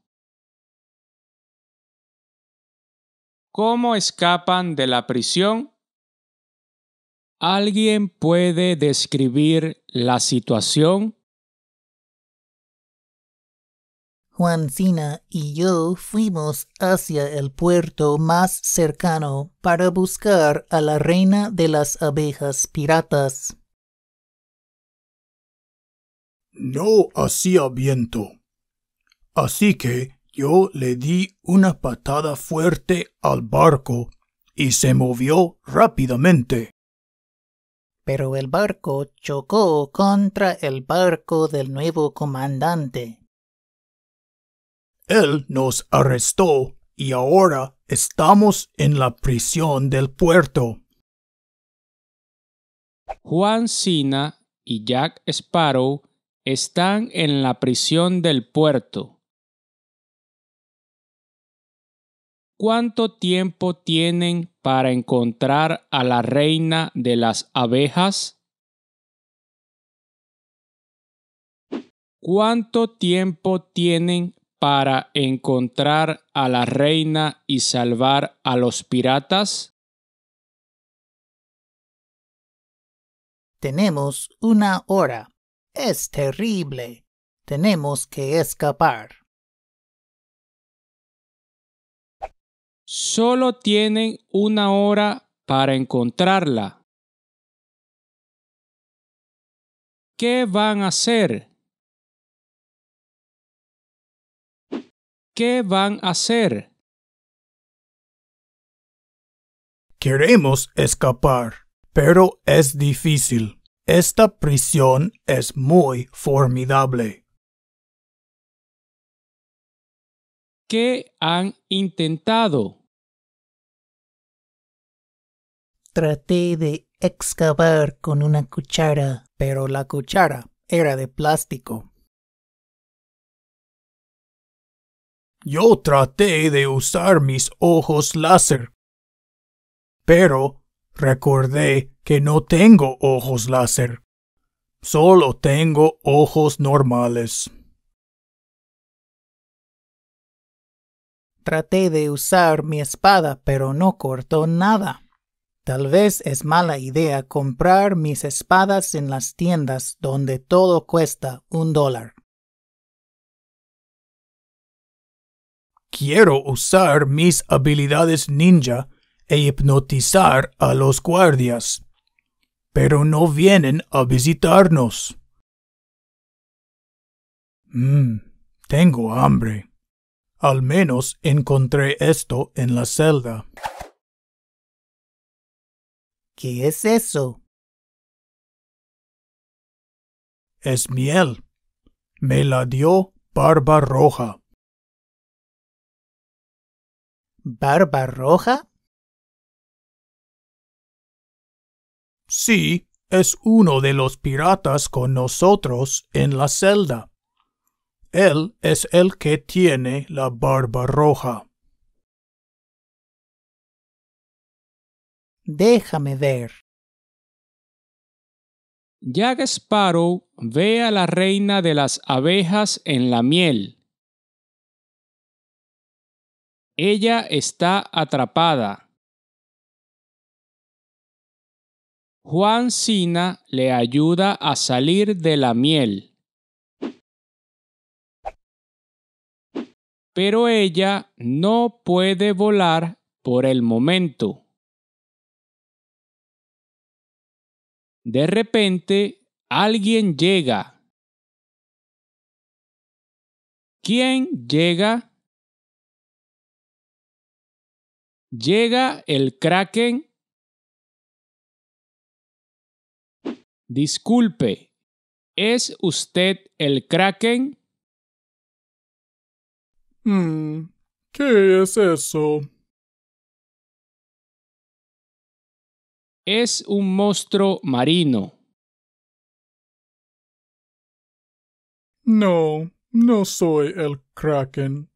¿Cómo escapan de la prisión? ¿Alguien puede describir la situación? Juan Cena y yo fuimos hacia el puerto más cercano para buscar a la reina de las abejas piratas. No hacía viento. Así que yo le di una patada fuerte al barco y se movió rápidamente. Pero el barco chocó contra el barco del nuevo comandante. Él nos arrestó y ahora estamos en la prisión del puerto. Juan Cena y Jack Sparrow están en la prisión del puerto. ¿Cuánto tiempo tienen para encontrar a la reina de las abejas? ¿Cuánto tiempo tienen para encontrar a la reina y salvar a los piratas? Tenemos 1 hora. Es terrible. Tenemos que escapar. Solo tienen 1 hora para encontrarla. ¿Qué van a hacer? ¿Qué van a hacer? Queremos escapar, pero es difícil. Esta prisión es muy formidable. ¿Qué han intentado? Traté de excavar con una cuchara, pero la cuchara era de plástico. Yo traté de usar mis ojos láser, pero recordé que no tengo ojos láser. Solo tengo ojos normales. Traté de usar mi espada, pero no cortó nada. Tal vez es mala idea comprar mis espadas en las tiendas donde todo cuesta $1. Quiero usar mis habilidades ninja e hipnotizar a los guardias, pero no vienen a visitarnos. Tengo hambre. Al menos encontré esto en la celda. ¿Qué es eso? Es miel. Me la dio Barba Roja. ¿Barba Roja? Sí, es uno de los piratas con nosotros en la celda. Él es el que tiene la barba roja. Déjame ver. Jack Sparrow ve a la reina de las abejas en la miel. Ella está atrapada. Juan Cena le ayuda a salir de la miel. Pero ella no puede volar por el momento. De repente, alguien llega. ¿Quién llega? ¿Llega el Kraken? Disculpe, ¿es usted el Kraken? ¿Qué es eso? Es un monstruo marino. No, no soy el Kraken.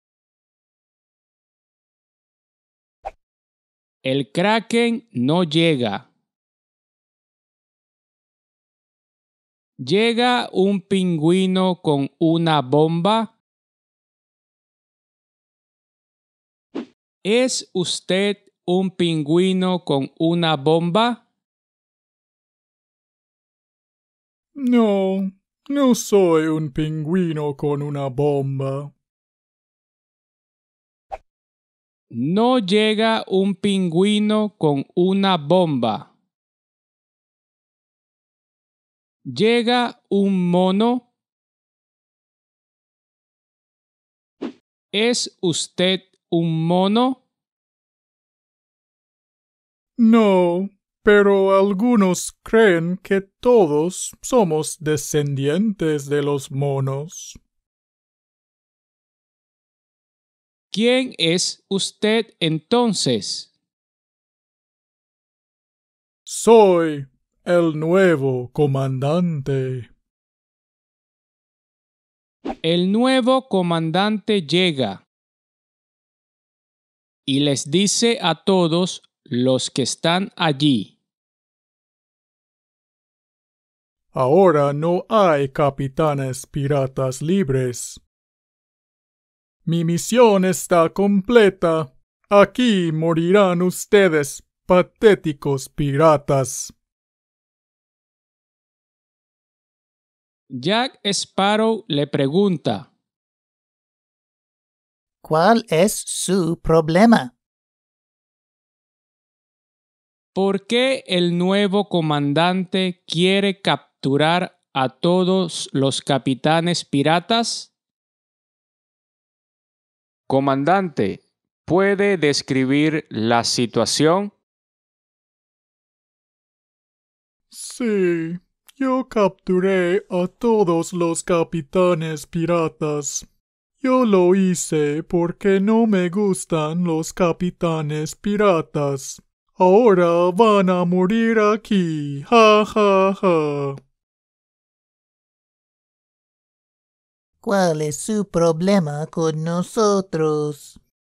El Kraken no llega. ¿Llega un pingüino con una bomba? ¿Es usted un pingüino con una bomba? No, no soy un pingüino con una bomba. No llega un pingüino con una bomba. ¿Llega un mono? ¿Es usted un mono? No, pero algunos creen que todos somos descendientes de los monos. ¿Quién es usted entonces? Soy el nuevo comandante. El nuevo comandante llega y les dice a todos los que están allí: Ahora no hay capitanes piratas libres. Mi misión está completa. Aquí morirán ustedes, patéticos piratas. Jack Sparrow le pregunta: ¿Cuál es su problema? ¿por qué el nuevo comandante quiere capturar a todos los capitanes piratas? Comandante, ¿puede describir la situación? Sí, yo capturé a todos los capitanes piratas. Yo lo hice porque no me gustan los capitanes piratas. Ahora van a morir aquí. Ja, ja, ja. ¿Cuál es su problema con nosotros?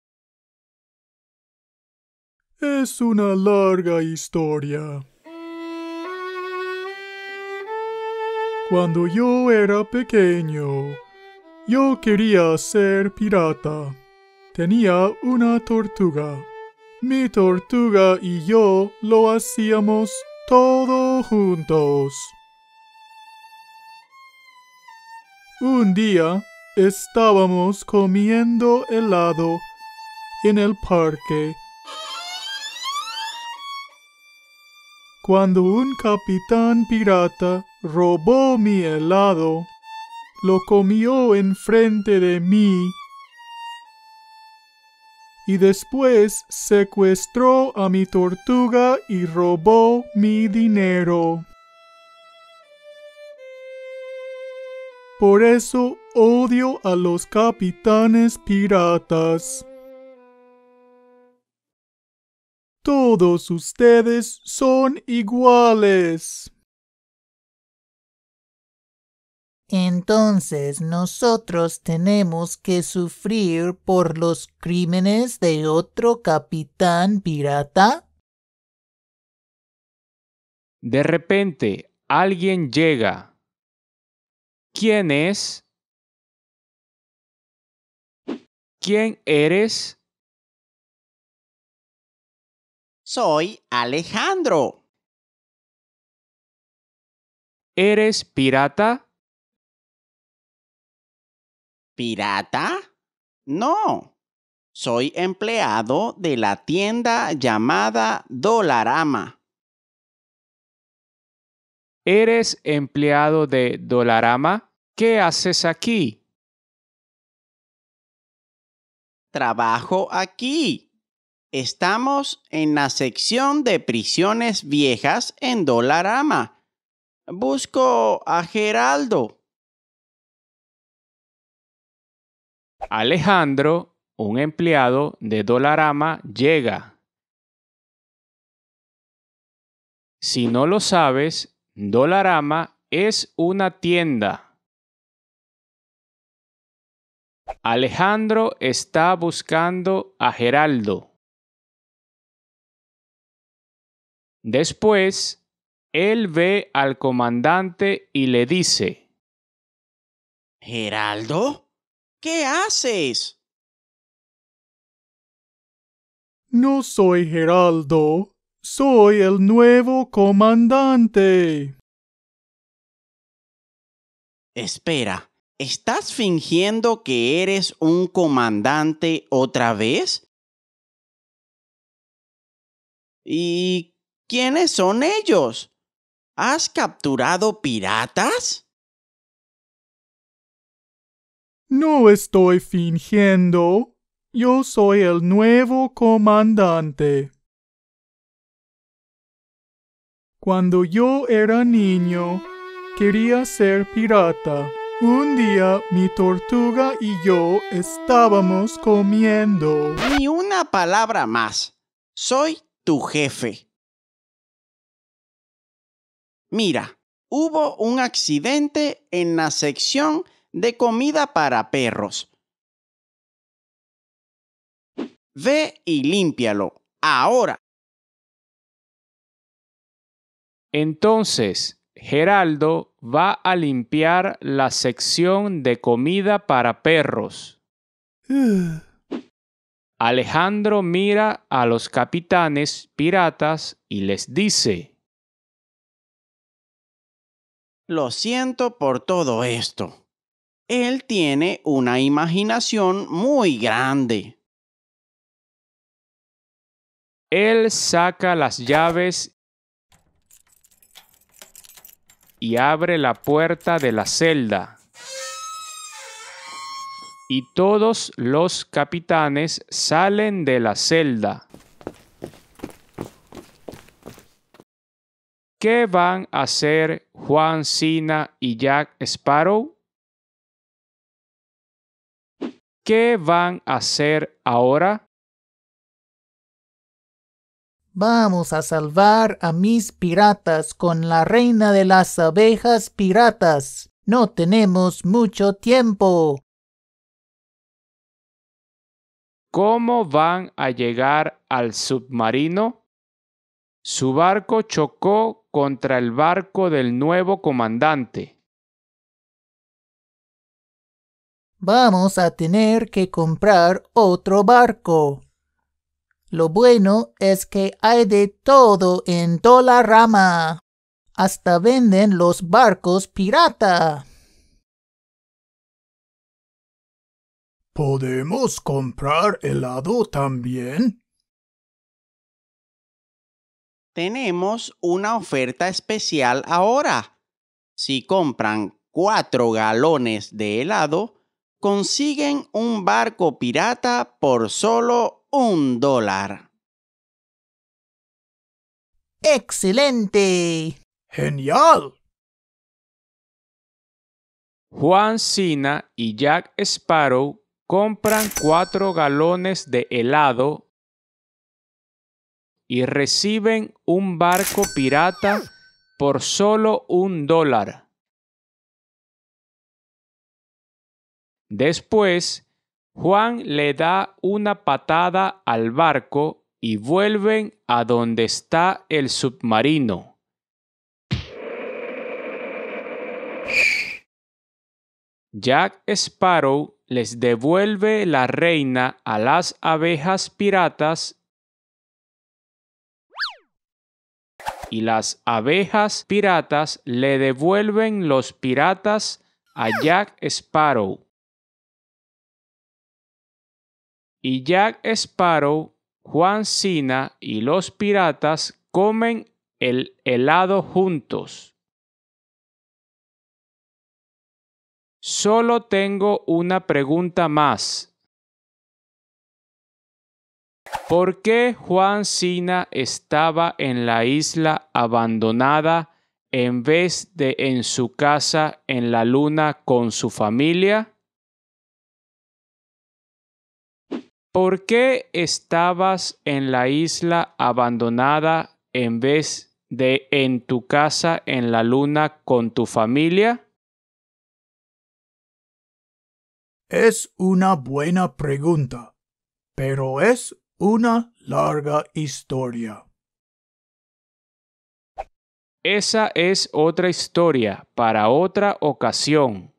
Es una larga historia. Cuando yo era pequeño, yo quería ser pirata. Tenía una tortuga. Mi tortuga y yo lo hacíamos todo juntos. Un día estábamos comiendo helado en el parque cuando un capitán pirata robó mi helado, lo comió enfrente de mí y después secuestró a mi tortuga y robó mi dinero. Por eso odio a los capitanes piratas. Todos ustedes son iguales. Entonces nosotros tenemos que sufrir por los crímenes de otro capitán pirata. De repente, alguien llega. ¿Quién es? ¿Quién eres? Soy Alejandro. ¿Eres pirata? ¿Pirata? No. Soy empleado de la tienda llamada Dollarama. ¿Eres empleado de Dollarama? ¿Qué haces aquí? Trabajo aquí. Estamos en la sección de prisiones viejas en Dollarama. Busco a Geraldo. Alejandro, un empleado de Dollarama, llega. Si no lo sabes, Dollarama es una tienda. Alejandro está buscando a Geraldo. Después, él ve al comandante y le dice: ¿Geraldo? ¿Qué haces? No soy Geraldo, soy el nuevo comandante. Espera, ¿estás fingiendo que eres un comandante otra vez? ¿Y quiénes son ellos? ¿Has capturado piratas? No estoy fingiendo. Yo soy el nuevo comandante. Cuando yo era niño, quería ser pirata. Un día mi tortuga y yo estábamos comiendo. Ni una palabra más. Soy tu jefe. Mira, hubo un accidente en la sección de comida para perros. Ve y límpialo, ahora. Entonces, Geraldo va a limpiar la sección de comida para perros. Alejandro mira a los capitanes piratas y les dice: Lo siento por todo esto. Él tiene una imaginación muy grande. Él saca las llaves y abre la puerta de la celda. Y todos los capitanes salen de la celda. ¿Qué van a hacer Juan Cena y Jack Sparrow? ¿Qué van a hacer ahora? Vamos a salvar a mis piratas con la reina de las abejas piratas. No tenemos mucho tiempo. ¿Cómo van a llegar al submarino? Su barco chocó contra el barco del nuevo comandante. Vamos a tener que comprar otro barco. Lo bueno es que hay de todo en Dollarama. Hasta venden los barcos pirata. ¿Podemos comprar helado también? Tenemos una oferta especial ahora. Si compran 4 galones de helado, consiguen un barco pirata por solo $1. ¡Excelente! ¡Genial! Juan Cena y Jack Sparrow compran 4 galones de helado y reciben un barco pirata por solo $1. Después, Juan le da una patada al barco y vuelven a donde está el submarino. Jack Sparrow les devuelve la reina a las abejas piratas y las abejas piratas le devuelven los piratas a Jack Sparrow. Y Jack Sparrow, Juan Cena y los piratas comen el helado juntos. Solo tengo una pregunta más. ¿Por qué Juan Cena estaba en la isla abandonada en vez de en su casa en la luna con su familia? ¿Por qué estabas en la isla abandonada en vez de en tu casa en la luna con tu familia? Es una buena pregunta, pero es una larga historia. Esa es otra historia para otra ocasión.